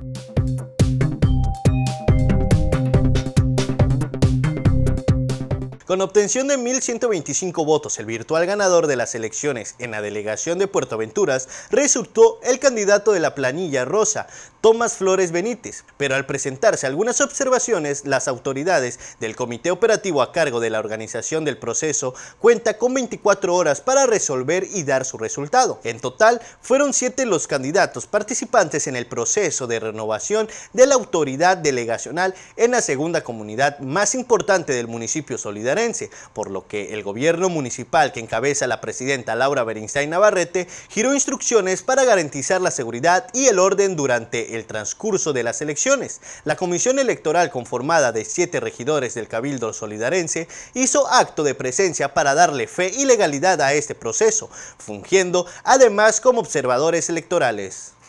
Con obtención de 1.125 votos, el virtual ganador de las elecciones en la delegación de Puerto Aventuras resultó el candidato de la planilla rosa, Tomás Flores Benítez, pero al presentarse algunas observaciones, las autoridades del comité operativo a cargo de la organización del proceso cuenta con 24 horas para resolver y dar su resultado. En total, fueron 7 los candidatos participantes en el proceso de renovación de la autoridad delegacional en la segunda comunidad más importante del municipio solidarense, por lo que el gobierno municipal que encabeza la presidenta Laura Beristain Navarrete giró instrucciones para garantizar la seguridad y el orden durante el transcurso de las elecciones. La comisión electoral, conformada de 7 regidores del Cabildo solidarense, hizo acto de presencia para darle fe y legalidad a este proceso, fungiendo además como observadores electorales.